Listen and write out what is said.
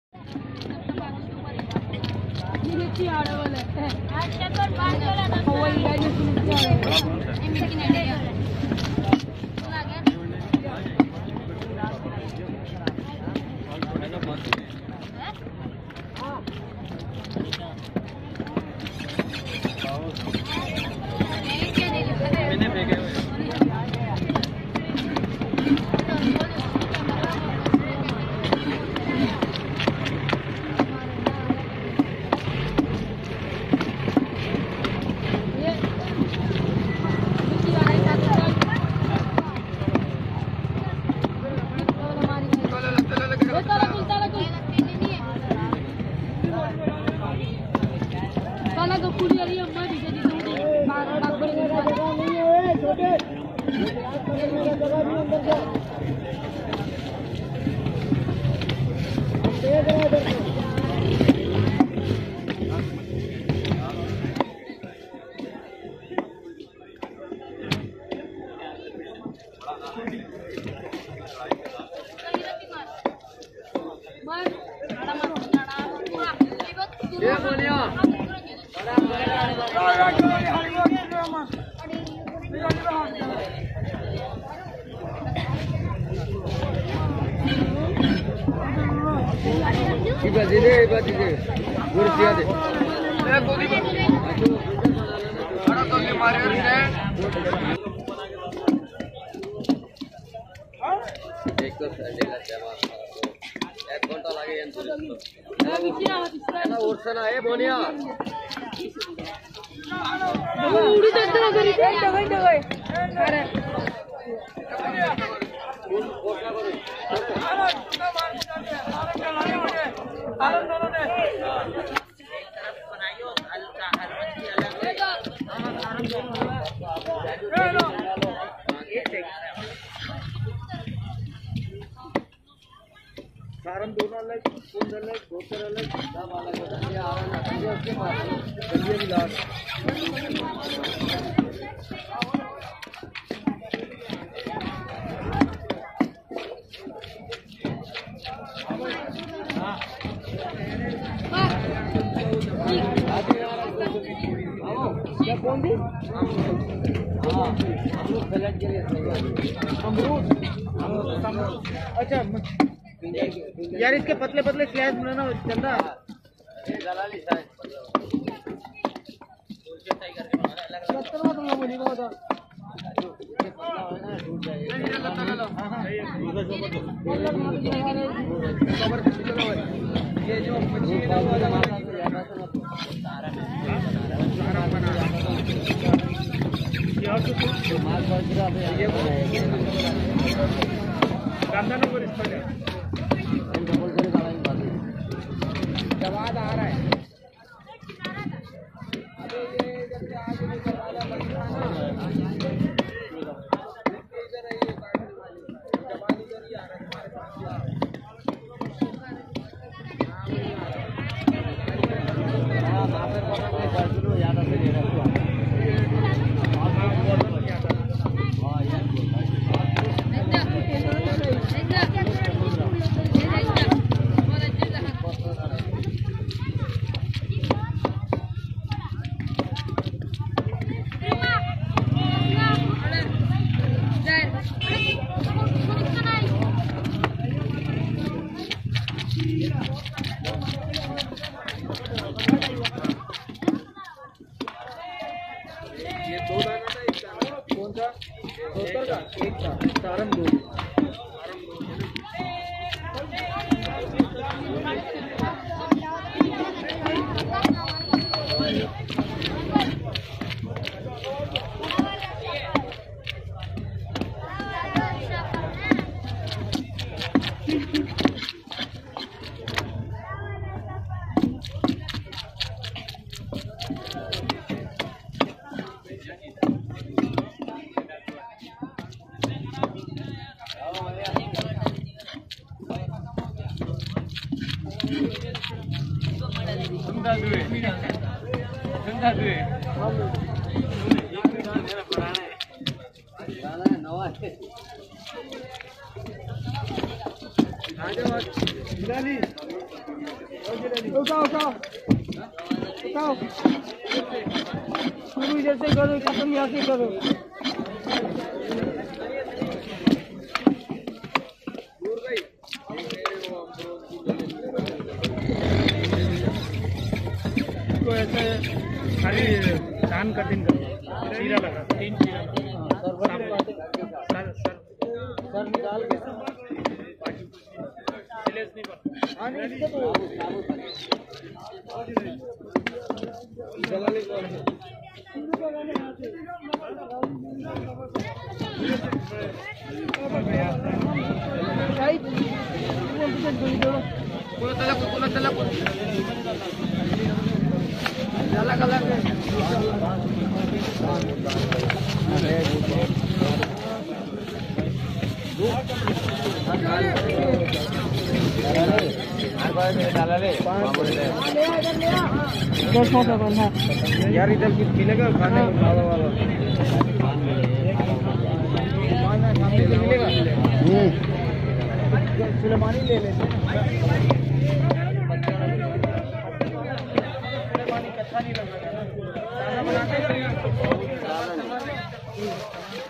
सारन दोनों अलग, कुंड अलग, धोतर अलग, सब अलग होता है। ये आरन है, उसके पास गलियां भी लाल। क्या कौन सी? हाँ, अमरूद सलाद के लिए अमरूद। अच्छा यार, इसके पतले पतले स्लाइस बनाना चंदा। दलाली साइज ये जो जवाब आ रहा है। ये दो दाना था, एक दाना कौन सा? धोतर का एक था, सारन दो। नवा उठाओ उठाओ उठाओ, शुरू इधर से करो, खत्म यहाँ से करो। तो ऐसे खाली कान कटिंग करो, चीरा लगा, 3 चीरा सर निकाल के नहीं बन। हाँ नहीं इसके तो यार इधर कुछ मिलेगा खाने को वाला वाला मिलेगा। सुलेमानी ले लेते हैं, अच्छा नहीं लगता है ना, बनाते हैं।